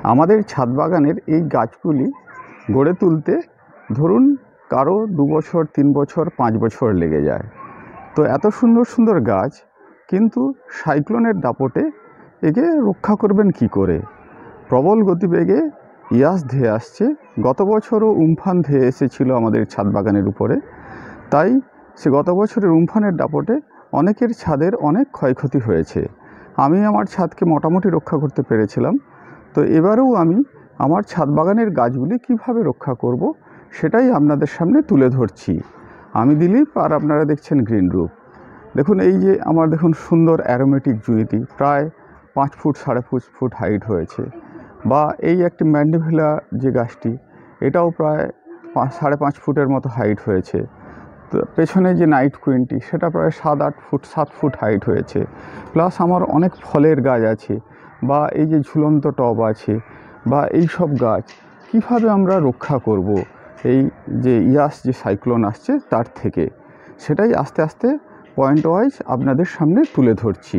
আমাদের ছাদ বাগানের এই গাছগুলি গড়ে তুলতে ধরুন কারো 2 বছর 3 বছর 5 বছর লেগে যায়। তো এত সুন্দর সুন্দর গাছ, কিন্তু সাইক্লোনের দাপটে একে রক্ষা করবেন কি করে? প্রবল গতিবেগে ইয়াস ধেয়ে আসছে। গত বছরও উমফান ধেয়ে এসেছিল আমাদের ছাদ বাগানের উপরে। তাই সে গত বছরের উমফানের দাপটে অনেকের ছাদের অনেক ক্ষয়ক্ষতি হয়েছে। আমি আমার ছাদকে মোটামুটি রক্ষা করতে পেরেছিলাম। তো এবারেও আমি আমার ছাদ বাগানের গাছগুলি কিভাবে রক্ষা করব সেটাই আপনাদের সামনে তুলে ধরছি। আমি দিলীপ, আর আপনারা দেখছেন গ্রিন রুফ। দেখুন, এই যে আমার দেখুন সুন্দর অ্যারোমেটিক জুঁইটি প্রায় 5 ফুট 5.5 ফুট হাইট হয়েছে। বা এই একটি ম্যান্ডিভিলা যে গাছটি, এটাও প্রায় 5.5 ফুটের মতো হাইট হয়েছে। তো পেছনে যে নাইট কুইনটি, সেটা প্রায় 7 ফুট হাইট হয়েছে। প্লাস আমার অনেক ফলের গাছ আছে, বা এই যে ঝুলন্ত টব আছে, বা এই সব গাছ কিভাবে আমরা রক্ষা করব এই যে ইয়াস যে সাইক্লোন আসছে তার থেকে, সেটাই আস্তে আস্তে পয়েন্ট ওয়াইজ আপনাদের সামনে তুলে ধরছি।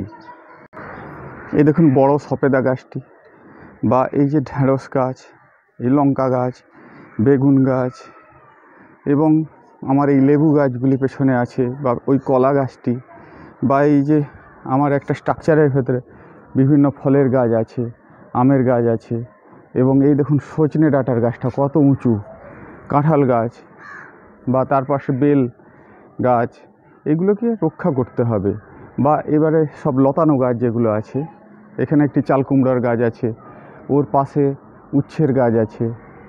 এই দেখুন বড় সপেদা গাছটি, বা এই যে ঢেঁড়স গাছ, এই লঙ্কা গাছ, বেগুন গাছ, এবং আমার এই লেবু গাছগুলি পেছনে আছে, বা ওই কলা গাছটি, বা এই যে আমার একটা স্ট্রাকচারের ভেতরে বিভিন্ন ফলের গাছ আছে, আমের গাছ আছে, এবং এই দেখুন সজনে ডাঁটার গাছটা কত উঁচু, কাঁঠাল গাছ, বা তার পাশে বেল গাছ, এগুলোকে রক্ষা করতে হবে। বা এবারে সব লতানো গাছ যেগুলো আছে, এখানে একটি চাল কুমড়ার গাছ আছে, ওর পাশে উচ্ছের গাছ আছে,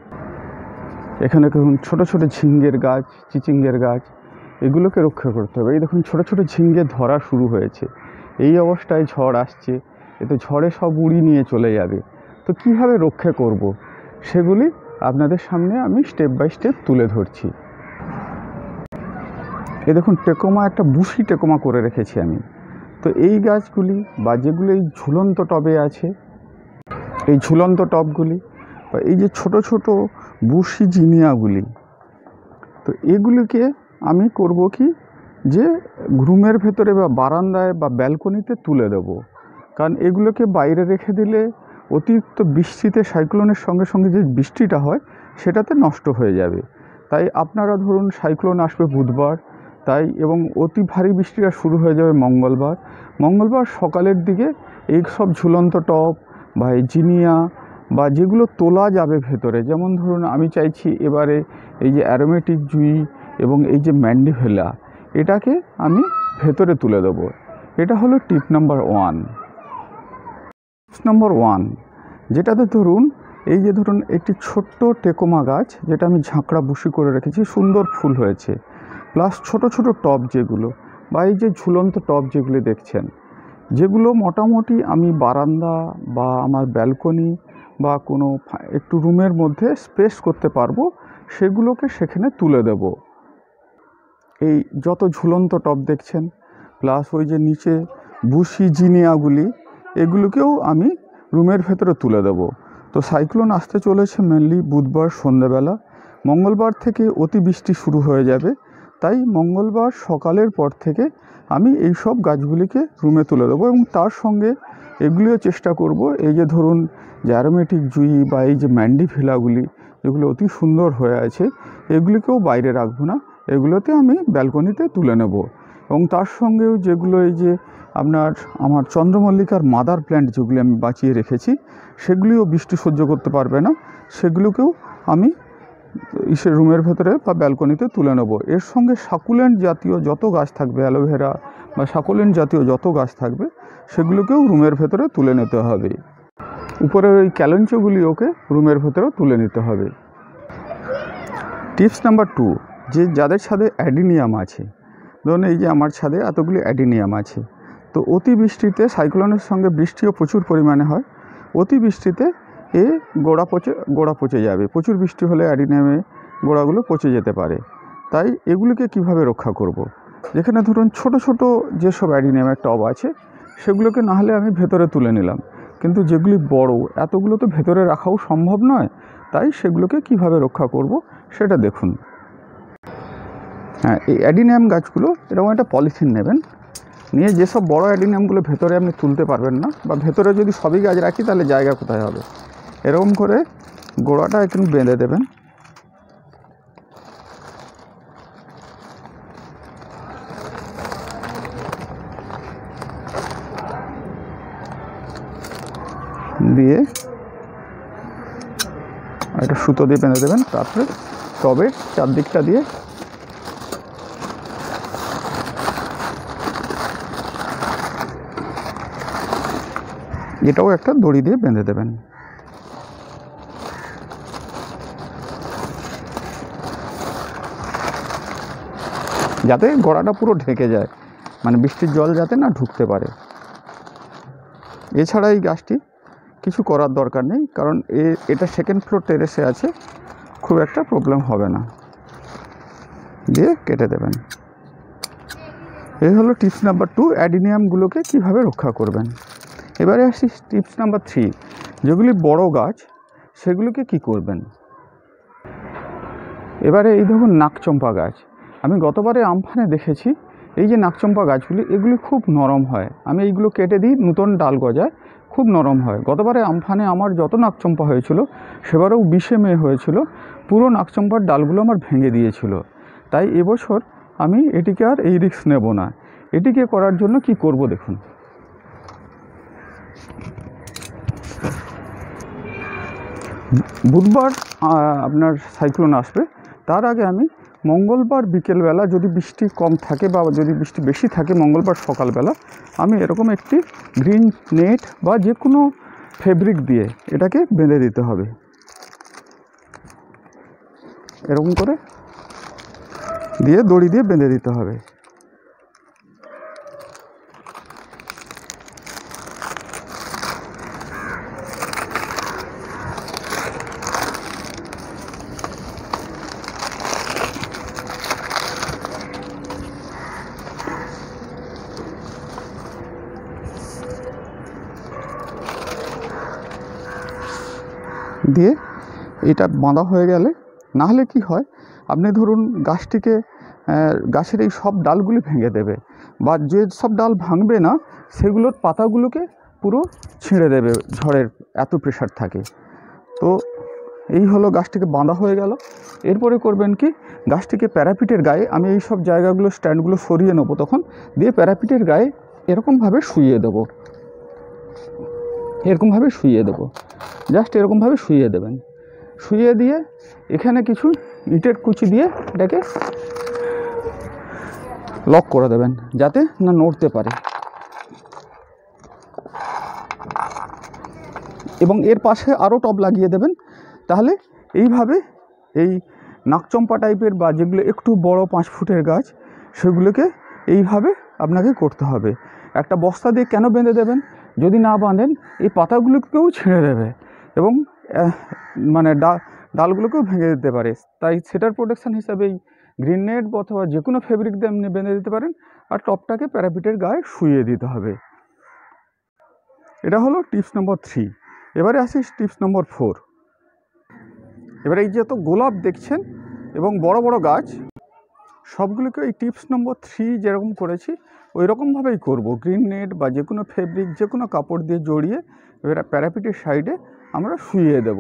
এখানে দেখুন ছোটো ছোটো ঝিঙ্গের গাছ, চিচিঙ্গের গাছ, এগুলোকে রক্ষা করতে হবে। এই দেখুন ছোটো ছোটো ঝিঙ্গে ধরা শুরু হয়েছে। এই অবস্থায় ঝড় আসছে, এতে ঝড়ে সব উড়িয়ে নিয়ে চলে যাবে। তো কিভাবে রক্ষা করব সেগুলি আপনাদের সামনে আমি স্টেপ বাই স্টেপ তুলে ধরছি। এই দেখুন টেকোমা, একটা বুশি টেকোমা করে রেখেছি আমি। তো এই গাছগুলি, বা যেগুলো এই ঝুলন্ত টবে আছে, এই ঝুলন্ত টবগুলি, বা এই যে ছোট ছোট বুশি জিনিয়াগুলি, তো এগুলিকে আমি করব কি, যে রুমের ভেতরে বা বারান্দায় বা ব্যালকনিতে তুলে দেব। কারণ এগুলোকে বাইরে রেখে দিলে অতিরিক্ত বৃষ্টিতে, সাইক্লোনের সঙ্গে সঙ্গে যে বৃষ্টিটা হয় সেটাতে নষ্ট হয়ে যাবে। তাই আপনারা ধরুন সাইক্লোন আসবে বুধবার, তাই, এবং অতি ভারী বৃষ্টিটা শুরু হয়ে যাবে মঙ্গলবার সকালের দিকে এই সব ঝুলন্ত টব বা এই জিনিয়া, বা যেগুলো তোলা যাবে ভেতরে, যেমন ধরুন আমি চাইছি এবারে এই যে অ্যারোমেটিক জুঁই এবং এই যে ম্যান্ডিভিলা, এটাকে আমি ভেতরে তুলে দেবো। এটা হলো টিপ নাম্বার 1। টিপস নাম্বার 1, যেটাতে ধরুন এই যে ধরুন একটি ছোট্ট টেকোমা গাছ, যেটা আমি ঝাঁকড়া বুশি করে রেখেছি, সুন্দর ফুল হয়েছে। প্লাস ছোট ছোট টব যেগুলো, বা এই যে ঝুলন্ত টব যেগুলো দেখছেন, যেগুলো মোটামুটি আমি বারান্দা বা আমার ব্যালকনি বা কোনো একটু রুমের মধ্যে স্পেস করতে পারবো, সেগুলোকে সেখানে তুলে দেব। এই যত ঝুলন্ত টব দেখছেন, প্লাস ওই যে নিচে বুশি জিনিয়াগুলি, এগুলোকেও আমি রুমের ভেতরে তুলে দেব। তো সাইক্লোন আসতে চলেছে মেনলি বুধবার সন্ধ্যাবেলা। মঙ্গলবার থেকে অতিবৃষ্টি শুরু হয়ে যাবে। তাই মঙ্গলবার সকালের পর থেকে আমি এই সব গাছগুলিকে রুমে তুলে দেবো, এবং তার সঙ্গে এগুলিও চেষ্টা করব, এই যে ধরুন যে অ্যারোমেটিক জুঁই বা এই যে ম্যান্ডিভিলাগুলি, যেগুলো অতি সুন্দর হয়ে আছে, এগুলিকেও বাইরে রাখবো না, এগুলোতে আমি ব্যালকনিতে তুলে নেব। এবং তার সঙ্গেও যেগুলো এই যে আমার চন্দ্রমল্লিকার মাদার প্ল্যান্ট যেগুলি আমি বাঁচিয়ে রেখেছি, সেগুলিও বৃষ্টি সহ্য করতে পারবে না, সেগুলোকেও আমি রুমের ভেতরে বা ব্যালকনিতে তুলে নেব। এর সঙ্গে সাকুলেন্ট জাতীয় যত গাছ থাকবে, অ্যালোভেরা বা সাকুলেন্ট জাতীয় যত গাছ থাকবে, সেগুলোকেও রুমের ভেতরে তুলে নিতে হবে। উপরের ওই ক্যালেঞ্চোগুলিওকে রুমের ভেতরে তুলে নিতে হবে। টিপস নাম্বার 2, যে যাদের ছাদে অ্যাডিনিয়াম আছে, ধরুন এই যে আমার ছাদে এতগুলি অ্যাডিনিয়াম আছে, তো অতিবৃষ্টিতে, সাইক্লোনের সঙ্গে বৃষ্টিও প্রচুর পরিমাণে হয়, অতিবৃষ্টিতে গোড়া পচে যাবে। প্রচুর বৃষ্টি হলে অ্যাডিনিয়ামে গোড়াগুলো পচে যেতে পারে। তাই এগুলিকে কিভাবে রক্ষা করব? যেখানে ধরুন ছোট ছোট যেসব অ্যাডিনিয়ামের টব আছে, সেগুলোকে না হলে আমি ভেতরে তুলে নিলাম, কিন্তু যেগুলি বড়, এতগুলো তো ভেতরে রাখাও সম্ভব নয়। তাই সেগুলোকে কিভাবে রক্ষা করব সেটা দেখুন। হ্যাঁ, এই অ্যাডিনিয়াম গাছগুলো এরকম একটা পলিথিন নেবেন, নিয়ে যেসব বড় অ্যাডিনিয়ামগুলো ভেতরে আপনি তুলতে পারবেন না, বা ভেতরে যদি সবই গাছ রাখি তাহলে জায়গা কোথায় হবে, এরকম করে গোড়াটা একটু বেঁধে দেবেন। দিয়ে একটা সুতো দিয়ে বেঁধে দেবেন। তারপরে টবের চারদিকটা দিয়ে এটাও একটা দড়ি দিয়ে বেঁধে দেবেন। যাতে গোড়াটা পুরো ঢেকে যায়, মানে বৃষ্টির জল যাতে না ঢুকতে পারে। এছাড়া এই গাছটি কিছু করার দরকার নেই, কারণ এটা সেকেন্ড ফ্লোর টেরেসে আছে, খুব একটা প্রবলেম হবে না। দিয়ে কেটে দেবেন। এই হলো টিপস নাম্বার 2, অ্যাডিনিয়ামগুলোকে কীভাবে রক্ষা করবেন। এবারে আসি টিপস নাম্বার 3, যেগুলি বড় গাছ সেগুলোকে কি করবেন। এবারে এই ধরুন নাকচম্পা গাছ, আমি গতবারে আমফানে দেখেছি এই যে নাকচম্পা গাছগুলি, এগুলি খুব নরম হয়। আমি এইগুলো কেটে দিই, নতুন ডাল গজায়, খুব নরম হয়। গতবারে আমফানে আমার যত নাকচম্পা হয়েছিল, সেবারেও 20 মে হয়েছিল, পুরো নাকচম্পার ডালগুলো আমার ভেঙে দিয়েছিল। তাই এবছর আমি এটিকে আর এই রিস্ক নেব না। এটিকে করার জন্য কি করব দেখুন। বুধবার আপনার সাইক্লোন আসবে, তার আগে আমি মঙ্গলবার বিকেলবেলা যদি বৃষ্টি কম থাকে বা যদি বৃষ্টি বেশি থাকে, মঙ্গলবার সকালবেলা আমি এরকম একটি গ্রিন নেট বা যে কোনো ফেব্রিক দিয়ে এটাকে বেঁধে দিতে হবে। এরকম করে দিয়ে দড়ি দিয়ে বেঁধে দিতে হবে। দিয়ে এটা বাঁধা হয়ে গেলে, না হলে কি হয়, আপনি ধরুন গাছটিকে গাছের এই সব ডালগুলি ভেঙে দেবে, বা যে সব ডাল ভাঙবে না সেগুলোর পাতাগুলোকে পুরো ছিঁড়ে দেবে, ঝড়ের এত প্রেশার থাকে। তো এই হলো গাছটিকে বাঁধা হয়ে গেল। এরপরে করবেন কি, গাছটিকে প্যারাপিটের গায়ে, আমি এই সব জায়গাগুলো স্ট্যান্ডগুলো সরিয়ে নেবো তখন, দিয়ে প্যারাপিটের গায়ে এরকমভাবে শুইয়ে দেবো। এরকমভাবে শুইয়ে দেবো, জাস্ট এরকমভাবে শুইয়ে দেবেন। শুইয়ে দিয়ে এখানে কিছু ইটের কুচি দিয়ে এটাকে লক করে দেবেন, যাতে না নড়তে পারে। এবং এর পাশে আরও টব লাগিয়ে দেবেন। তাহলে এইভাবে এই নাকচম্পা টাইপের বা যেগুলো একটু বড় 5 ফুটের গাছ, সেগুলোকে এইভাবে আপনাকে করতে হবে। একটা বস্তা দিয়ে কেন বেঁধে দেবেন, যদি না বাঁধেন এই পাতাগুলোকেও ছিঁড়ে দেবে এবং মানে ডালগুলোকেও ভেঙে দিতে পারে। তাই সেটার প্রোটেকশান হিসাবে এই গ্রিন নেট অথবা যে কোনো ফেব্রিক দিয়ে আপনি বেঁধে দিতে পারেন, আর টপটাকে প্যারাপিটের গায়ে শুইয়ে দিতে হবে। এটা হলো টিপস নম্বর 3। এবারে আসি টিপস নম্বর 4। এবারে এই যে তো গোলাপ দেখছেন এবং বড় বড় গাছ, সবগুলোকে এই টিপস নম্বর 3 যেরকম করেছি ওই রকমভাবেই করব। গ্রিন নেট বা যে কোনো ফেব্রিক, যে কোনো কাপড় দিয়ে জড়িয়ে এবার প্যারাপিটের সাইডে আমরা শুইয়ে দেব।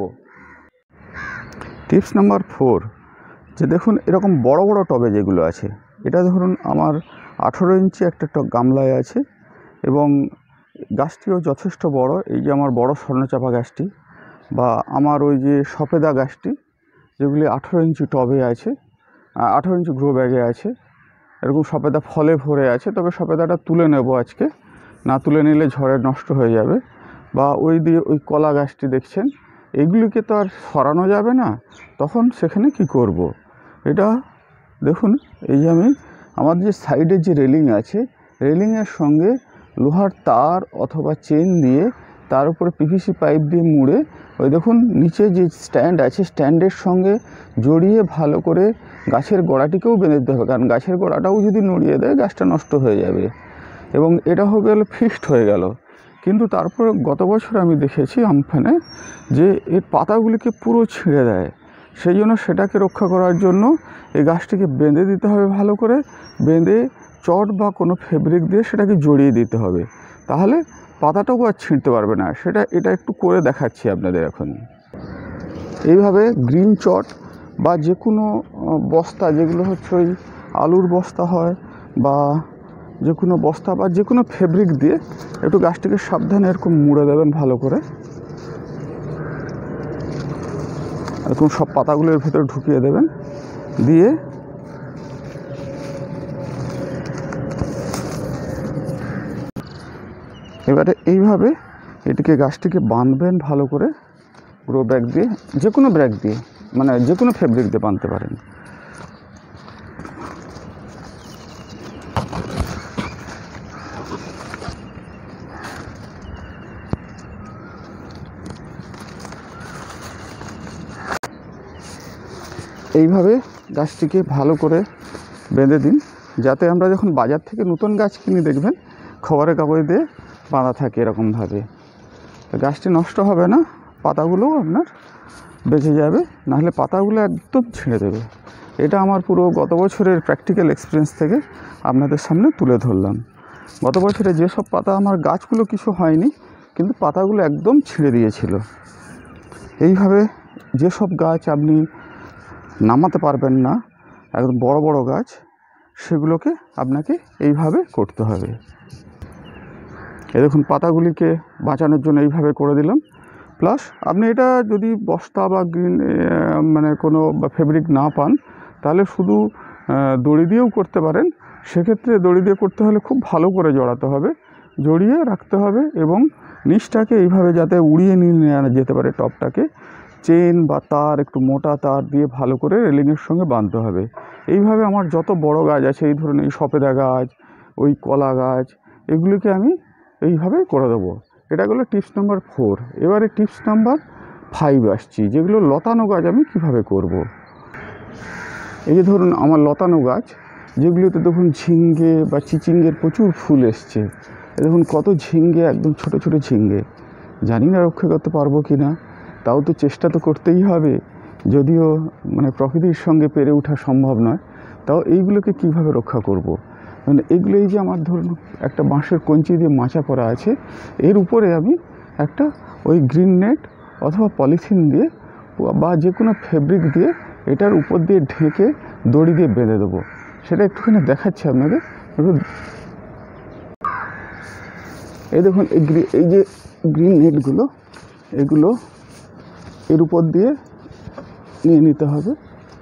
টিপস নাম্বার 4, যে দেখুন এরকম বড় বড় টবে যেগুলো আছে, এটা ধরুন আমার 18 ইঞ্চি একটা গামলায় আছে এবং গাছটিও যথেষ্ট বড়। এই যে আমার বড় স্বর্ণচাপা গাছটি বা আমার ওই যে সফেদা গাছটি, যেগুলি 18 ইঞ্চি টবে আছে, 18 ইঞ্চি গ্রো ব্যাগে আছে, এরকম সফেদা ফলে ভরে আছে। তবে সফেদাটা তুলে নেব আজকে, না তুলে নিলে ঝড়ে নষ্ট হয়ে যাবে। বা ওই দিয়ে ওই কলা গাছটি দেখছেন, এইগুলিকে তো আর সরানো যাবে না, তখন সেখানে কি করব। এটা দেখুন, এই যে আমি আমার যে সাইডের যে রেলিং আছে, রেলিংয়ের সঙ্গে লোহার তার অথবা চেন দিয়ে তার উপরে পিভিসি পাইপ দিয়ে মুড়ে, ওই দেখুন নিচে যে স্ট্যান্ড আছে, স্ট্যান্ডের সঙ্গে জড়িয়ে ভালো করে গাছের গোড়াটিকেও বেঁধে দিতে হবে, কারণ গাছের গোড়াটাও যদি নড়িয়ে দেয় গাছটা নষ্ট হয়ে যাবে। এবং এটা হয়ে গেল, ফিক্সড হয়ে গেল। কিন্তু তারপরে গত বছর আমি দেখেছি আমফানে যে এর পাতাগুলিকে পুরো ছিঁড়ে দেয়। সেই জন্য সেটাকে রক্ষা করার জন্য এই গাছটিকে বেঁধে দিতে হবে, ভালো করে বেঁধে চট বা কোনো ফেব্রিক দিয়ে সেটাকে জড়িয়ে দিতে হবে, তাহলে পাতাটাও আর ছিঁড়তে পারবে না। এটা একটু করে দেখাচ্ছি আপনাদের এখন। এইভাবে গ্রিন চট বা যে কোনো বস্তা, যেগুলো হচ্ছে ওই আলুর বস্তা হয় বা যে কোনো বস্তা বা যে কোনো ফেব্রিক দিয়ে একটু গাছটিকে সাবধানে এরকম মুড়ে দেবেন ভালো করে। এরকম সব পাতাগুলোর ভেতরে ঢুকিয়ে দেবেন, দিয়ে এবারে এইভাবে এটিকে গাছটিকে বাঁধবেন ভালো করে গ্রো ব্যাগ দিয়ে, যে কোনো ব্যাগ দিয়ে, মানে যে কোনো ফেব্রিক দিয়ে বাঁধতে পারেন। এইভাবে গাছটিকে ভালো করে বেঁধে দিন, যাতে আমরা যখন বাজার থেকে নতুন গাছ কিনে দেখবেন খবরের কাগজ দিয়ে বাঁধা থাকে এরকমভাবে। গাছটি নষ্ট হবে না, পাতাগুলোও আপনার বেঁচে যাবে, নাহলে পাতাগুলো একদম ছিঁড়ে দেবে। এটা আমার পুরো গত বছরের প্র্যাকটিক্যাল এক্সপিরিয়েন্স থেকে আপনাদের সামনে তুলে ধরলাম। গত বছরে যেসব পাতা, আমার গাছগুলো কিছু হয়নি, কিন্তু পাতাগুলো একদম ছিঁড়ে দিয়েছিল। এইভাবে যেসব গাছ আপনি নামাতে পারবেন না, একদম বড় বড় গাছ, সেগুলোকে আপনাকে এইভাবে করতে হবে। এই দেখুন পাতাগুলিকে বাঁচানোর জন্য এইভাবে করে দিলাম। প্লাস আপনি এটা যদি বস্তা বা গ্রিন মানে কোনো ফেব্রিক না পান, তাহলে শুধু দড়ি দিয়েও করতে পারেন। সেক্ষেত্রে দড়ি দিয়ে করতে হলে খুব ভালো করে জড়াতে হবে, জড়িয়ে রাখতে হবে এবং নিচটাকে এইভাবে যাতে উড়িয়ে নিয়ে নেওয়া যেতে পারে টপটাকে, চেন বা তার, একটু মোটা তার দিয়ে ভালো করে রেলিংয়ের সঙ্গে বাঁধতে হবে। এইভাবে আমার যত বড় গাছ আছে, এই ধরুন এই সপেদা গাছ, ওই কলা গাছ, এগুলিকে আমি এইভাবে করে দেবো। এটা হলো টিপস নাম্বার 4। এবারে টিপস নাম্বার 5 আসছি, যেগুলো লতানো গাছ আমি কিভাবে করব। এই যে ধরুন আমার লতানো গাছ, যেগুলোতে দেখুন ঝিঙ্গে বা চিচিঙ্গের প্রচুর ফুল এসছে। দেখুন কত ঝিঙ্গে, একদম ছোট ছোট ঝিঙ্গে। জানি না রক্ষা করতে পারবো কি না, তাও তো চেষ্টা তো করতেই হবে। যদিও মানে প্রকৃতির সঙ্গে পেরে ওঠা সম্ভব নয়, তাও এইগুলোকে কিভাবে রক্ষা করব। মানে এগুলো, এই যে আমার ধরুন একটা বাঁশের কঞ্চি দিয়ে মাচা করা আছে, এর উপরে আমি একটা ওই গ্রিন নেট অথবা পলিথিন দিয়ে বা যে কোনো ফেব্রিক দিয়ে এটার উপর দিয়ে ঢেকে দড়ি দিয়ে বেঁধে দেবো। সেটা একটুখানি দেখাচ্ছি আপনাদের। এই দেখুন এই যে গ্রিন নেটগুলো, এগুলো এর উপর দিয়ে নিয়ে নিতে হবে।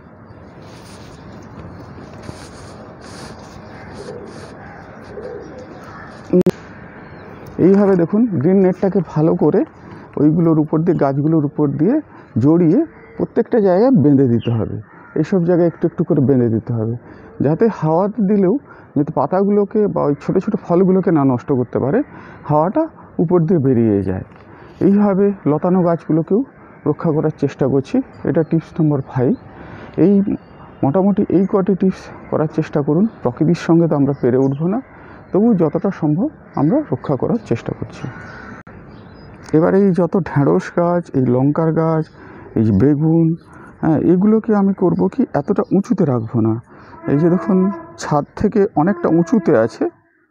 এইভাবে দেখুন গ্রিন নেটটাকে ভালো করে ওইগুলোর উপর দিয়ে, গাছগুলোর উপর দিয়ে জড়িয়ে প্রত্যেকটা জায়গায় বেঁধে দিতে হবে। এইসব জায়গায় একটু একটু করে বেঁধে দিতে হবে, যাতে হাওয়াতে দিলেও যাতে পাতাগুলোকে বা ওই ছোটো ছোটো ফলগুলোকে না নষ্ট করতে পারে, হাওয়াটা উপর দিয়ে বেরিয়ে যায়। এইভাবে লতানো গাছগুলোকেও রক্ষা করার চেষ্টা করছি। এটা টিপস নম্বর 5। এই মোটামুটি এই কটি টিপস করার চেষ্টা করুন। প্রকৃতির সঙ্গে তো আমরা পেরে উঠবো না, তবু যতটা সম্ভব আমরা রক্ষা করার চেষ্টা করছি। এবার এই যত ঢেঁড়স গাছ, এই লঙ্কার গাছ, এই যে বেগুন, হ্যাঁ, এগুলোকে আমি করব কি, এতটা উঁচুতে রাখবো না। এই যে দেখুন ছাদ থেকে অনেকটা উঁচুতে আছে,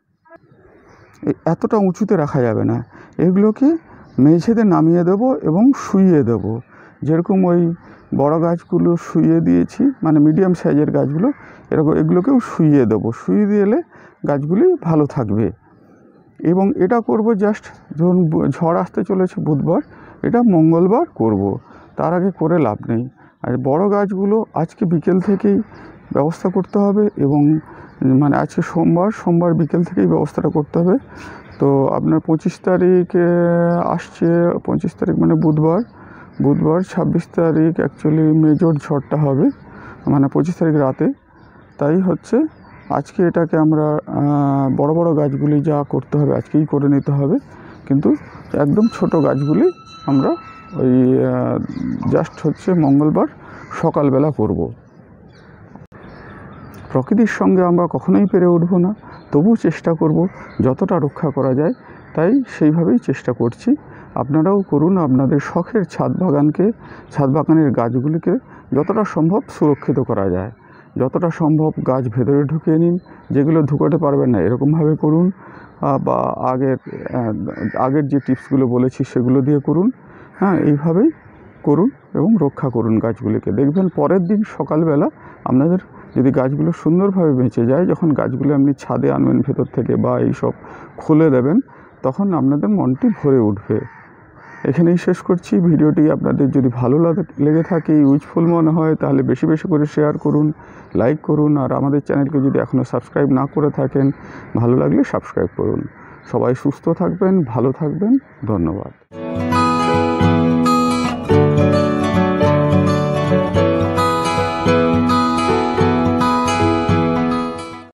এতটা উঁচুতে রাখা যাবে না। এগুলোকে মেঝেতে নামিয়ে দেবো এবং শুইয়ে দেবো। যেরকম ওই বড় গাছগুলো শুইয়ে দিয়েছি, মানে মিডিয়াম সাইজের গাছগুলো, এরকম এগুলোকেও শুইয়ে দেবো। শুইয়ে দিলে গাছগুলি ভালো থাকবে। এবং এটা করব জাস্ট ধরুন ঝড় আসতে চলেছে বুধবার, এটা মঙ্গলবার করব, তার আগে করে লাভ নেই। আর বড় গাছগুলো আজকে বিকেল থেকেই ব্যবস্থা করতে হবে, এবং মানে আজকে সোমবার বিকেল থেকেই ব্যবস্থাটা করতে হবে। তো আপনার 25 তারিখে আসছে, 25 তারিখ মানে বুধবার, 26 তারিখ অ্যাকচুয়ালি মেজর ঝড়টা হবে, মানে 25 তারিখ রাতে। তাই হচ্ছে আজকে এটাকে আমরা বড় বড় গাছগুলি যা করতে হবে আজকেই করে নিতে হবে, কিন্তু একদম ছোট গাছগুলি আমরা ওই জাস্ট হচ্ছে মঙ্গলবার সকালবেলা করব। প্রকৃতির সঙ্গে আমরা কখনোই পেরে উঠব না, তবু চেষ্টা করব যতটা রক্ষা করা যায়, তাই সেইভাবেই চেষ্টা করছি। আপনারাও করুন, আপনাদের শখের ছাদ বাগানের গাছগুলিকে যতটা সম্ভব সুরক্ষিত করা যায়, যতটা সম্ভব গাছ ভেতরে ঢুকিয়ে নিন। যেগুলো ঢুকাতে পারবেন না এরকমভাবে করুন, বা আগের যে টিপসগুলো বলেছি সেগুলো দিয়ে করুন। হ্যাঁ, এইভাবেই করুন এবং রক্ষা করুন গাছগুলিকে। দেখবেন পরের দিন সকালবেলা আপনাদের যদি গাছগুলো সুন্দরভাবে বেঁচে যায়, যখন গাছগুলো আপনি ছাদে আনবেন ভেতর থেকে বা এইসব খুলে দেবেন, তখন আপনাদের মনটি ভরে উঠবে। এখানেই শেষ করছি ভিডিওটি। আপনাদের যদি ভালো লেগে থাকে, ইউজফুল মনে হয়, তাহলে বেশি বেশি করে শেয়ার করুন, লাইক করুন। আর আমাদের চ্যানেলকে যদি এখনও সাবস্ক্রাইব না করে থাকেন, ভালো লাগলে সাবস্ক্রাইব করুন। সবাই সুস্থ থাকবেন, ভালো থাকবেন। ধন্যবাদ।